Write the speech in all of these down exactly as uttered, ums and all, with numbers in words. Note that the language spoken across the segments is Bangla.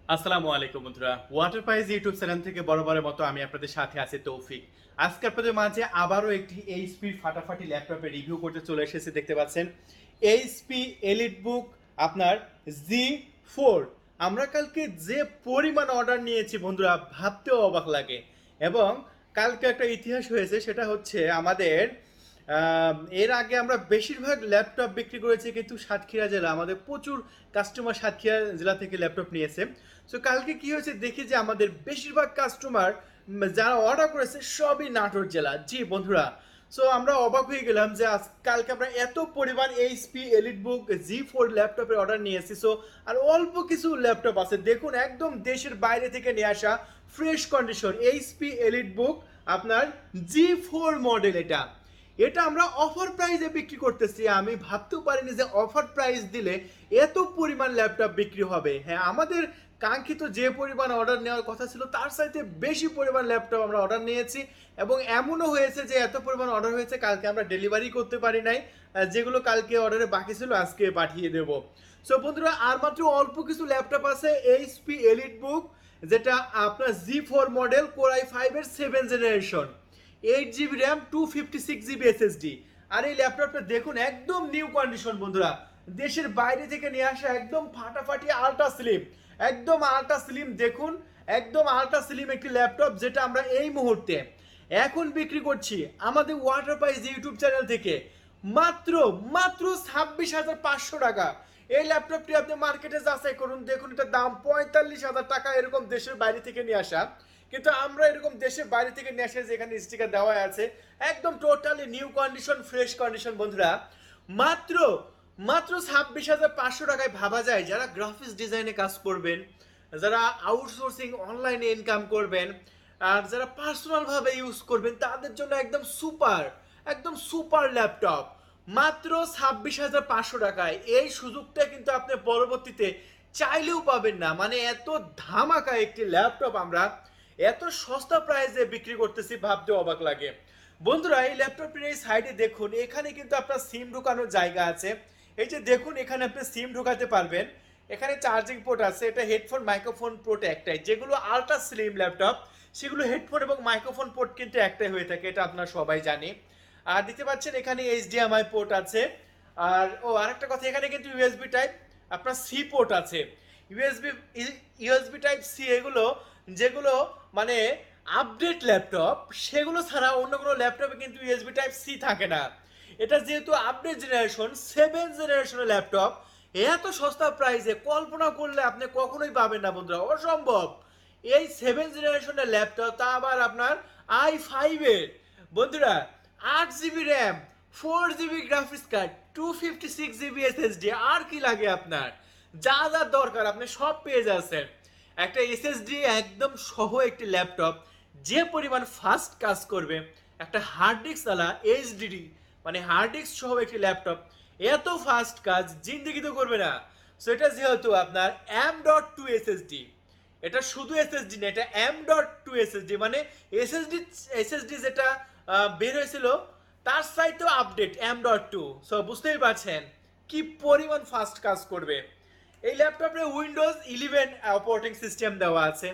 আসসালামু আলাইকুম বন্ধুরা, ওয়াটার প্রাইজ ইউটিউব চ্যানেল থেকে বরাবরের মতো আমি আপনাদের সাথে আছি তৌফিক। আজকে আপনাদের মাঝে আবারও একটি এইচপি ফাটাফাটি ল্যাপটপের রিভিউ করতে চলে এসেছি। দেখতে পাচ্ছেন এইচপি এলিট বুক আপনার জি ফোর। আমরা কালকে যে পরিমাণ অর্ডার নিয়েছি বন্ধুরা, ভাবতেও অবাক লাগে। এবং কালকে একটা ইতিহাস হয়েছে, সেটা হচ্ছে আমাদের আহ, এর আগে আমরা বেশিরভাগ ল্যাপটপ বিক্রি করেছি, কিন্তু সাতক্ষীরা জেলা আমাদের প্রচুর কাস্টমার সাতক্ষীরা জেলা থেকে ল্যাপটপ নিয়েছে। সো কালকে কি হয়েছে দেখি যে আমাদের বেশিরভাগ কাস্টমার যারা অর্ডার করেছে সবই নাটোর জেলা। জি বন্ধুরা, সো আমরা অবাক হয়ে গেলাম যে আজ কালকে আমরা এত পরিমাণ HP Elite Book G four ল্যাপটপের অর্ডার নিয়েছি। সো আর অল্প কিছু ল্যাপটপ আছে, দেখুন একদম দেশের বাইরে থেকে নিয়ে আসা fresh condition HP Elite Book আপনার জি ফোর মডেল। এটা এটা আমরা অফার প্রাইসে বিক্রি করতেছি। আমি ভাবতেও পারিনি যে অফার প্রাইস দিলে এত পরিমাণ ল্যাপটপ বিক্রি হবে। হ্যাঁ, আমাদের কাঙ্ক্ষিত যে পরিমাণ অর্ডার নেওয়ার কথা ছিল তার সাথে বেশি পরিমাণ ল্যাপটপ আমরা অর্ডার নিয়েছি। এবং এমনও হয়েছে যে এত পরিমাণ অর্ডার হয়েছে কালকে আমরা ডেলিভারি করতে পারি নাই, যেগুলো কালকে অর্ডারে বাকি ছিল আজকে পাঠিয়ে দেব। সো বন্ধুরা, আর মাত্র অল্প কিছু ল্যাপটপ আছে এইচপি এলিট বুক, যেটা আপনার G four model, core I five এর seven generation, eight GB RAM, two fifty six GB SSD. আর এই ল্যাপটপটা দেখুন একদম নিউ কন্ডিশন বন্ধুরা, দেশের বাইরে থেকে নিয়ে আসা, একদম ফাটাফাটি আল্ট্রা স্লিম, একদম আল্ট্রা স্লিম। দেখুন একদম আল্ট্রা স্লিম একটি ল্যাপটপ, যেটা আমরা এই মুহূর্তে এখন বিক্রি করছি আমাদের ওয়াটার প্রাইজ ইউটিউব চ্যানেল থেকে মাত্র মাত্র ছাব্বিশ হাজার পাঁচশো টাকা। এই ল্যাপটপটি আপনি মার্কেটে যাচাই করুন, দেখুন এটার দাম পঁয়তাল্লিশ হাজার টাকা, এরকম দেশের বাইরে থেকে নিয়ে আসা। কিন্তু আমরা এরকম দেশের বাইরে থেকে নিয়ে আসে, যেখানে স্টিকার দেওয়া আছে, একদম totally new condition, fresh condition বন্ধুরা। মাত্র মাত্র ছাব্বিশ হাজার পাঁচশো টাকায় ভাবা যায় যারা গ্রাফিক্স ডিজাইনে কাজ করবেন, যারা আউটসোর্সিং অনলাইনে ইনকাম করবেন, আর যারা পার্সোনাল ভাবে ইউজ করবেন, তাদের জন্য একদম সুপার, একদম সুপার ল্যাপটপ মাত্র ছাব্বিশ হাজার পাঁচশো টাকায়। এই সুযোগটা কিন্তু আপনি পরবর্তীতে চাইলেও পাবেন না। মানে এত ধামাকা একটি ল্যাপটপ আমরা এত সস্তা প্রাইসে বিক্রি করতেছি, ভাবতে অবাক লাগে বন্ধুরা। এই ল্যাপটপটির এই সাইডে দেখুন, এখানে কিন্তু আপনার সিম ঢোকানোর জায়গা আছে। এই যে দেখুন, এখানে আপনি সিম ঢোকাতে পারবেন, এখানে চার্জিং পোর্ট আছে, এটা হেডফোন মাইক্রোফোন পোর্ট একটাই। যেগুলো আলট্রা স্লিম ল্যাপটপ সেগুলো হেডফোন এবং মাইক্রোফোন পোর্ট কিন্তু একটাই হয়ে থাকে, এটা আপনারা সবাই জানি। আর দেখতে পাচ্ছেন এখানে এইচডিএমআই পোর্ট আছে। আর ও আরেকটা কথা, এখানে কিন্তু ইউএসবি টাইপ আপনার সি পোর্ট আছে। ইউএসবি ইউএসবি টাইপ সি, এগুলো যেগুলো মানে আপডেট ল্যাপটপ, সেগুলো ছাড়া অন্য কোনো ল্যাপটপে কিন্তু ইউএসবি টাইপ সি থাকে না। এটা যেহেতু আপডেট জেনারেশন, সেভেন জেনারেশনের ল্যাপটপ, এত সস্তা প্রাইসে কল্পনা করলে আপনি কখনোই পাবেন না বন্ধুরা, অসম্ভব। এই সেভেন জেনারেশনের ল্যাপটপ, তা আবার আপনার আই ফাইভ এর বন্ধুরা, আট GB RAM, four GB graphics card, two fifty six GB SSD. আর কি লাগে আপনার? যা যা দরকার আপনি সব পেয়ে যাচ্ছেন। একটা এসএসডি একদম সহ একটি ল্যাপটপ, যে পরিমাণ ফাস্ট কাজ করবে, একটা হার্ড ডিস্ক আলা এইচডিডি মানে হার্ড ডিস্ক সহ একটি ল্যাপটপ, এত ফাস্ট কাজ জিন্দিগি তো করবে না। সো এটা যেহেতু আপনার এম ডট টু এসএসডি, এটা শুধু এসএসডি না, এটা এম ডট টু এসএসডি, মানে এসএসডি এসএসডি যেটা বের হয়েছিল তার চাইতেও update M dot two. So বুঝতেই পারছেন কি পরিমাণ ফাস্ট কাজ করবে। এই ল্যাপটপে উইন্ডোজ ইলেভেন অপারেটিং সিস্টেম দেওয়া আছে।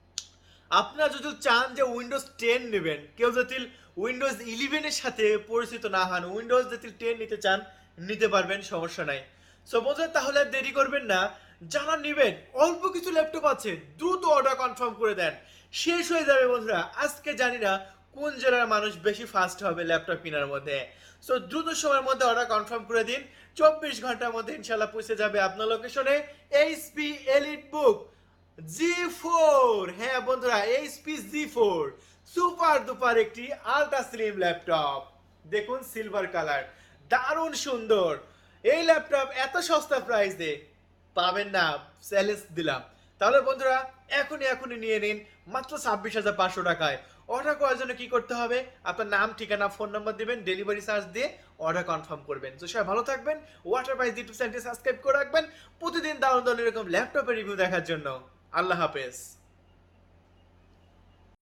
আপনারা যদি চান যে উইন্ডোজ টেন নেবেন, কেউ যদি উইন্ডোজ ইলেভেনের সাথে পরিচিত না হন, উইন্ডোজ যদি টেন নিতে চান নিতে পারবেন, সমস্যা নাই। সো বন্ধুরা, তাহলে আর দেরি করবেন না, যারা নেবেন অল্প কিছু ল্যাপটপ আছে দ্রুত অর্ডার কনফার্ম করে দেন, শেষ হয়ে যাবে বন্ধুরা। আজকে জানি না কোন জেলার মানুষ বেশি ফাস্ট হবে ল্যাপটপ কেনার মধ্যে। সো দ্রুত সময়ের মধ্যে অর্ডার কনফার্ম করে দিন, চব্বিশ ঘন্টার মধ্যে ইনশাল্লাহ পৌঁছে যাবে আপনার লোকেশনে HP Elite Book G four. হ্যাঁ বন্ধুরা, HP G four super duper একটি আলট্রা স্লিম ল্যাপটপ। দেখুন সিলভার কালার, দারুণ সুন্দর। এই ল্যাপটপ এত সস্তা প্রাইসে পাবেন না, চ্যালেঞ্জ দিলাম। তাহলে বন্ধুরা, এখনই এখনই নিয়ে নিন মাত্র ছাব্বিশ হাজার পাঁচশো টাকায়। অর্ডার করার জন্য কি করতে হবে? আপনার নাম, ঠিকানা, ফোন নাম্বার দিবেন, ডেলিভারি চার্জ দিয়ে অর্ডার কনফার্ম করবেন। তো সবাই ভালো থাকবেন, ওয়াটার প্রাইজ ইউটিউব চ্যানেলটি সাবস্ক্রাইব করে রাখবেন প্রতিদিন দারুণ দারুণ এরকম ল্যাপটপের রিভিউ দেখার জন্য। আল্লাহ হাফেজ।